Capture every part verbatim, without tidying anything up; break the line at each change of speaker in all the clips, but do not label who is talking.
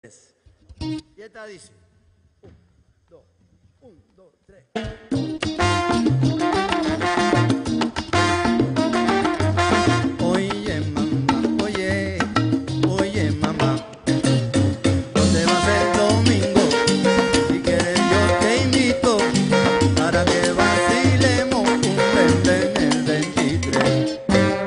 Y esta dice, un, dos, un, dos, tres. Oye mamá, oye, oye mamá, ¿dónde va a ser el domingo? Si quieres yo te invito para que vacilemos un vente en el veintitrés.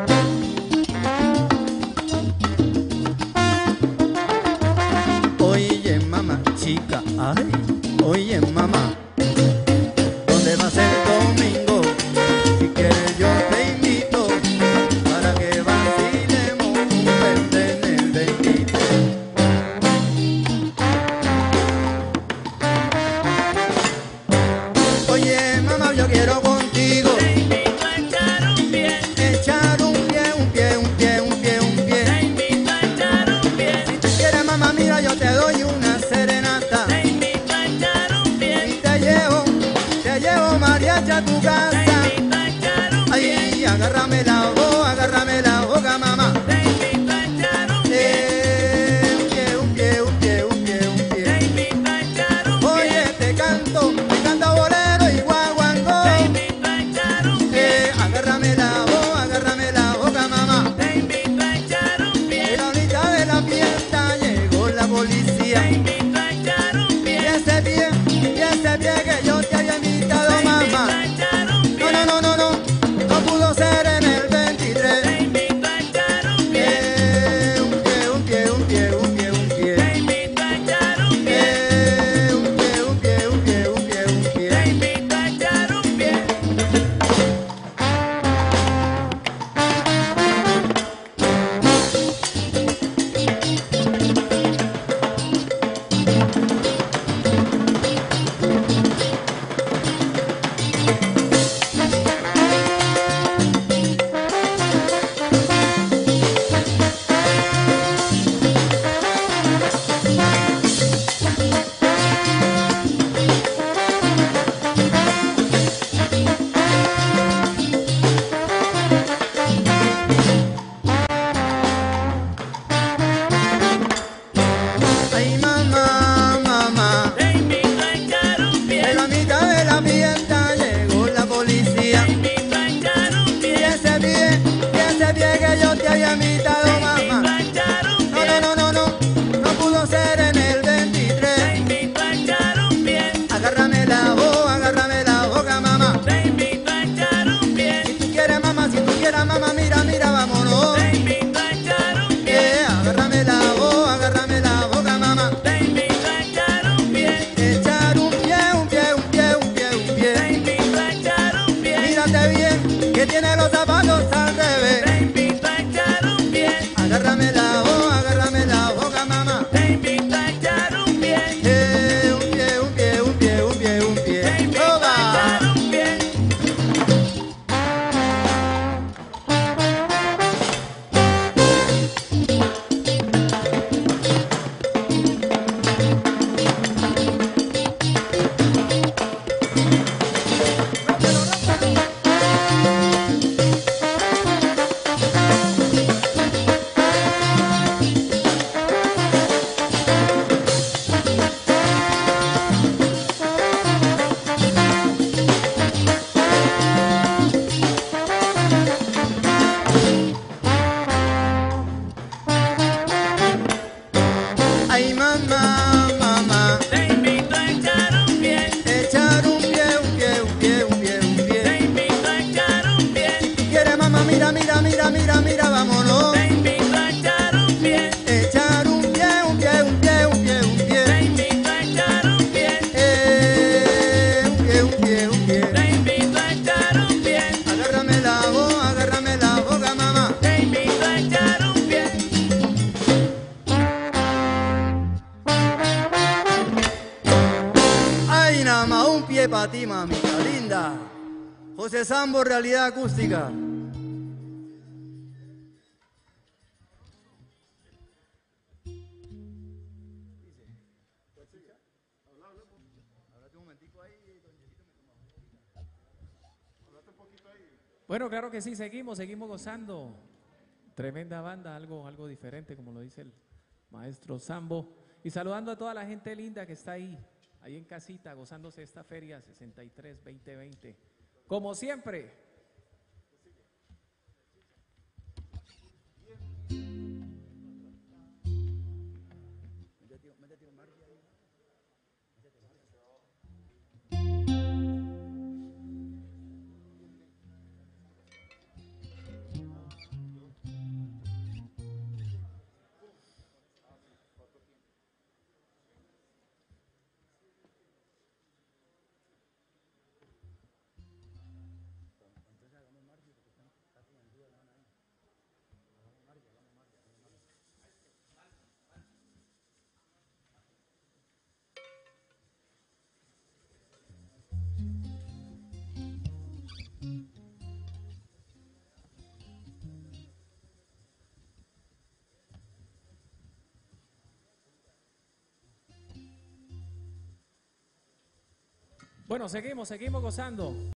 Oye mamá, chica, ay, oye mamá, ¿dónde va a ser el domingo? Si quieres yo te invito para que vacilemos un vente en el veintitrés. Oye mamá, yo quiero contigo
Te invito a echar un pie,
echar un pie, un pie, un pie, un pie, un pie.
te invito a echar un pie,
Si tú quieres mamá, mira, yo te doy una serenata
te invito a echar un
y
pie,
te llevo, te llevo mariachi a tu
te
casa.
invito a echar un pie,
Ay, agárrame la boca, agárrame la boca, mamá.
te invito a echar un pie,
Eh, un pie, un pie, un pie, un pie, un
te
pie.
invito a echar un pie,
Oye, te canto, te canto bolero y guaguancó.
te invito a echar un pie,
Eh, agárrame la boca, agárrame la boca, mamá.
te invito a echar un
Y
pie,
la mitad de la fiesta llegó la policía.
te invito a echar un
Y
pie,
ese pie, y ese pie que yo te había invitado,
te invito a
mamá.
echar un
No,
pie,
no, no, no, no, no pudo ser en el veintitrés.
te invito a echar un pie,
Eh, un pie, un pie, un pie, un pie, un pie.
te invito a echar un pie,
Eh, un pie, un pie, un pie, un pie, un
te
pie.
invito a echar un pie.
Ay, mamá, mamá,
Te invito a echar un pie,
en la mitad de la fiesta llegó la policía.
te invito a echar un
Y
pie,
ese pie, y ese pie que yo te había invitado,
te invito
mamá.
a echar un
No,
pie,
no, no, no, no, no pudo ser en el
te
veintitrés.
invito a echar un pie,
Agárrame la boca, agárrame la boca, mamá.
te invito a echar un pie,
Si tú quieres, mamá, si tú quieres, mamá, mira, mira, vámonos.
te invito a echar un pie,
Eh, agárrame la boca, agárrame la boca, mamá.
te invito a echar un pie,
Echar un pie, un pie, un pie, un pie, un
te
pie.
invito a echar un pie,
Mírate bien, que tiene los zapatos al revés.
te invito a echar un pie,
Agárrame la boca, agárrame la boca, mamá.
te invito a echar un pie,
Eh, un pie, un pie, un pie, un pie, un
te
pie.
invito a
¡Oba!
echar un pie.
Ay, mamá, mamá.
Te invito a echar un pie,
Echar un pie, un pie, un pie, un pie, un
te
pie.
invito a echar un pie,
Si quieres, mamá, mira, mira, mira, mira, mira, vámonos.
te invito a echar un pie,
Echar un pie, un pie, un pie, un pie, un
te
pie.
invito a echar un pie,
Eh, un pie, un pie, un
te
pie.
invito a echar un pie,
Agárrame la boca, agárrame la boca, mamá.
te invito a echar un pie.
Ay, nada más un pie para ti, mamita linda. José Sambo, realidad acústica.
Bueno, claro que sí, seguimos, seguimos gozando. Tremenda banda, algo, algo diferente, como lo dice el maestro Sambo. Y saludando a toda la gente linda que está ahí, ahí en casita, gozándose esta feria sesenta y tres veinte veinte. Como siempre. Bueno, seguimos, seguimos gozando.